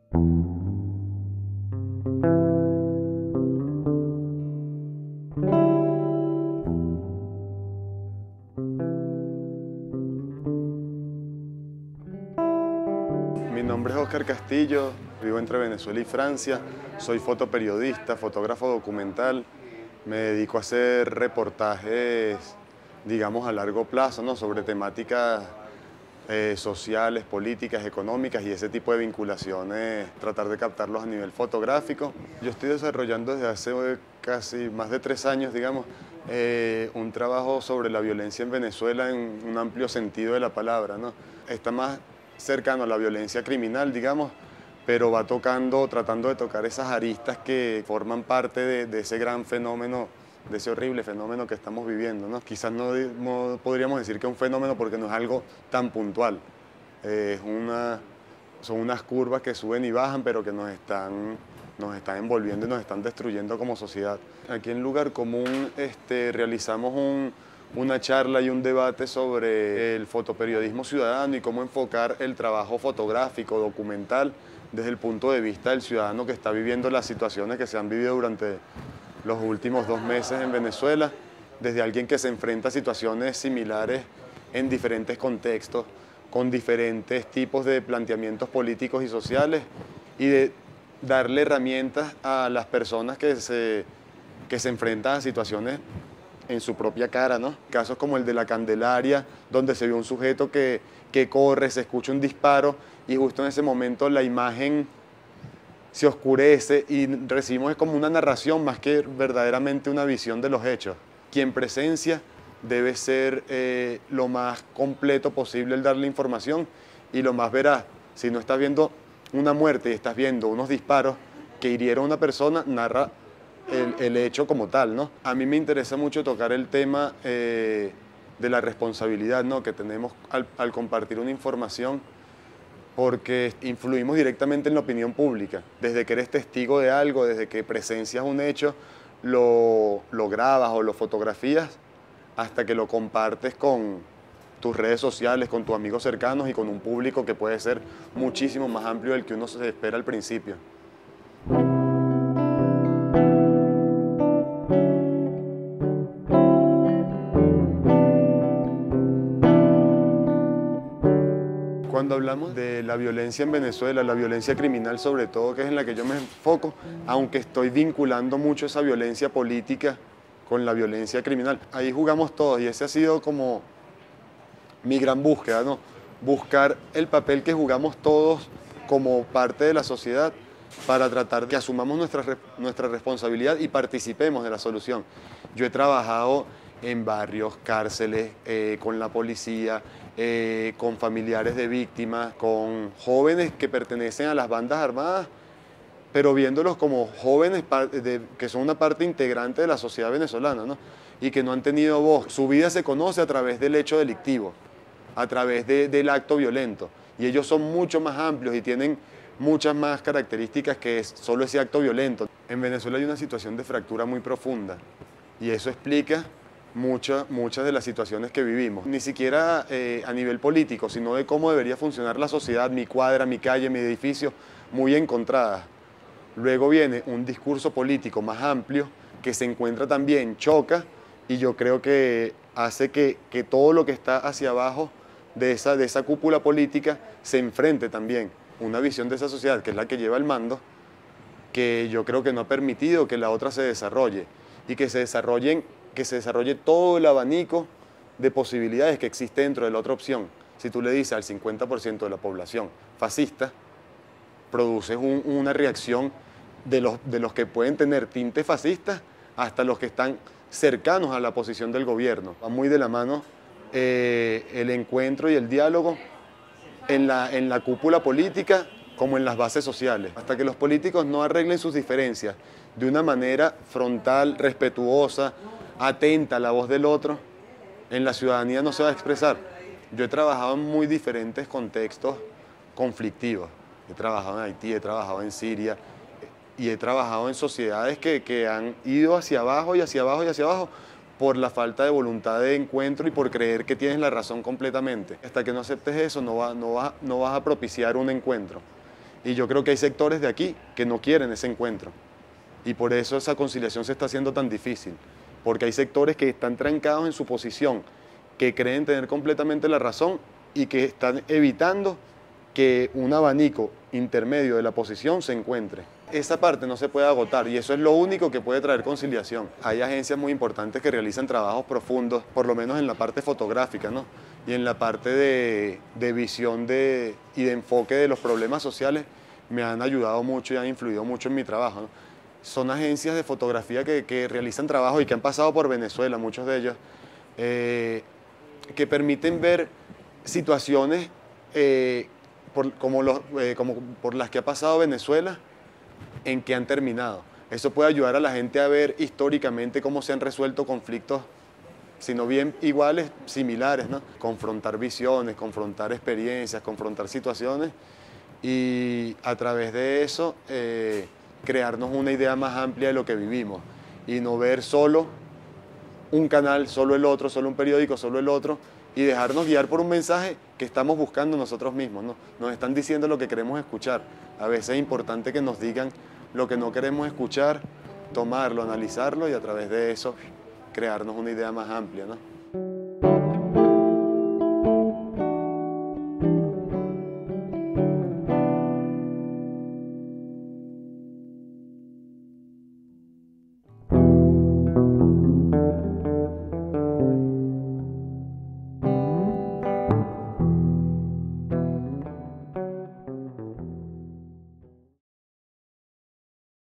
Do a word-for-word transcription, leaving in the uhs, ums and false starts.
Mi nombre es Oscar Castillo, vivo entre Venezuela y Francia, soy fotoperiodista, fotógrafo documental, me dedico a hacer reportajes, digamos, a largo plazo, ¿no?, sobre temáticas eh, sociales, políticas, económicas y ese tipo de vinculaciones, tratar de captarlos a nivel fotográfico. Yo estoy desarrollando desde hace casi más de tres años, digamos, eh, un trabajo sobre la violencia en Venezuela en un amplio sentido de la palabra, ¿no? Está más cercano a la violencia criminal, digamos, pero va tocando, tratando de tocar esas aristas que forman parte de, de ese gran fenómeno, de ese horrible fenómeno que estamos viviendo, ¿no? Quizás no, no podríamos decir que es un fenómeno porque no es algo tan puntual. Eh, es una, son unas curvas que suben y bajan, pero que nos están, nos están envolviendo y nos están destruyendo como sociedad. Aquí en Lugar Común este, realizamos un, una charla y un debate sobre el fotoperiodismo ciudadano y cómo enfocar el trabajo fotográfico, documental, desde el punto de vista del ciudadano que está viviendo las situaciones que se han vivido durante los últimos dos meses en Venezuela, desde alguien que se enfrenta a situaciones similares en diferentes contextos, con diferentes tipos de planteamientos políticos y sociales, y de darle herramientas a las personas que se, que se enfrentan a situaciones en su propia cara, ¿no? Casos como el de la Candelaria, donde se vio un sujeto que, que corre, se escucha un disparo y justo en ese momento la imagen se oscurece y recibimos como una narración más que verdaderamente una visión de los hechos. Quien presencia debe ser eh, lo más completo posible el darle información y lo más veraz. Si no estás viendo una muerte y estás viendo unos disparos que hirieron a una persona, narra el, el hecho como tal, ¿no? A mí me interesa mucho tocar el tema eh, de la responsabilidad, ¿no?, que tenemos al, al compartir una información, porque influimos directamente en la opinión pública. Desde que eres testigo de algo, desde que presencias un hecho, lo, lo grabas o lo fotografías, hasta que lo compartes con tus redes sociales, con tus amigos cercanos y con un público que puede ser muchísimo más amplio del que uno se espera al principio. Cuando hablamos de la violencia en Venezuela, la violencia criminal sobre todo, que es en la que yo me enfoco, aunque estoy vinculando mucho esa violencia política con la violencia criminal, ahí jugamos todos y ese ha sido como mi gran búsqueda, ¿no? Buscar el papel que jugamos todos como parte de la sociedad para tratar de que asumamos nuestra, nuestra responsabilidad y participemos de la solución. Yo he trabajado en barrios, cárceles, eh, con la policía, eh, con familiares de víctimas, con jóvenes que pertenecen a las bandas armadas, pero viéndolos como jóvenes de, que son una parte integrante de la sociedad venezolana, ¿no?, y que no han tenido voz. Su vida se conoce a través del hecho delictivo, a través de, del acto violento, y ellos son mucho más amplios y tienen muchas más características que es solo ese acto violento. En Venezuela hay una situación de fractura muy profunda y eso explica muchas muchas de las situaciones que vivimos. Ni siquiera eh, a nivel político, sino de cómo debería funcionar la sociedad, mi cuadra, mi calle, mi edificio, muy encontradas. Luego viene un discurso político más amplio que se encuentra también, choca, y yo creo que hace que, que todo lo que está hacia abajo de esa, de esa cúpula política se enfrente también. Una visión de esa sociedad que es la que lleva el mando, que yo creo que no ha permitido que la otra se desarrolle y que se, desarrollen, que se desarrolle todo el abanico de posibilidades que existe dentro de la otra opción. Si tú le dices al cincuenta por ciento de la población fascista, produces un, una reacción de los, de los que pueden tener tintes fascistas hasta los que están cercanos a la posición del gobierno. Va muy de la mano eh, el encuentro y el diálogo en la, en la cúpula política como en las bases sociales. Hasta que los políticos no arreglen sus diferencias de una manera frontal, respetuosa, atenta a la voz del otro, en la ciudadanía no se va a expresar. Yo he trabajado en muy diferentes contextos conflictivos. He trabajado en Haití, he trabajado en Siria y he trabajado en sociedades que, que han ido hacia abajo y hacia abajo y hacia abajo por la falta de voluntad de encuentro y por creer que tienes la razón completamente. Hasta que no aceptes eso, no, va, no, va, no vas a propiciar un encuentro. Y yo creo que hay sectores de aquí que no quieren ese encuentro. Y por eso esa conciliación se está haciendo tan difícil. Porque hay sectores que están trancados en su posición, que creen tener completamente la razón y que están evitando que un abanico intermedio de la posición se encuentre. Esa parte no se puede agotar y eso es lo único que puede traer conciliación. Hay agencias muy importantes que realizan trabajos profundos, por lo menos en la parte fotográfica, ¿no? Y en la parte de, de visión de, y de enfoque de los problemas sociales me han ayudado mucho y han influido mucho en mi trabajo, ¿no? Son agencias de fotografía que, que realizan trabajo y que han pasado por Venezuela, muchos de ellos, eh, que permiten ver situaciones eh, por, como, los, eh, como por las que ha pasado Venezuela en que han terminado. Eso puede ayudar a la gente a ver históricamente cómo se han resuelto conflictos, si no bien iguales, similares, ¿no? Confrontar visiones, confrontar experiencias, confrontar situaciones y a través de eso eh, crearnos una idea más amplia de lo que vivimos y no ver solo un canal, solo el otro, solo un periódico, solo el otro y dejarnos guiar por un mensaje que estamos buscando nosotros mismos, ¿no? Nos están diciendo lo que queremos escuchar. A veces es importante que nos digan lo que no queremos escuchar, tomarlo, analizarlo y a través de eso crearnos una idea más amplia, ¿no?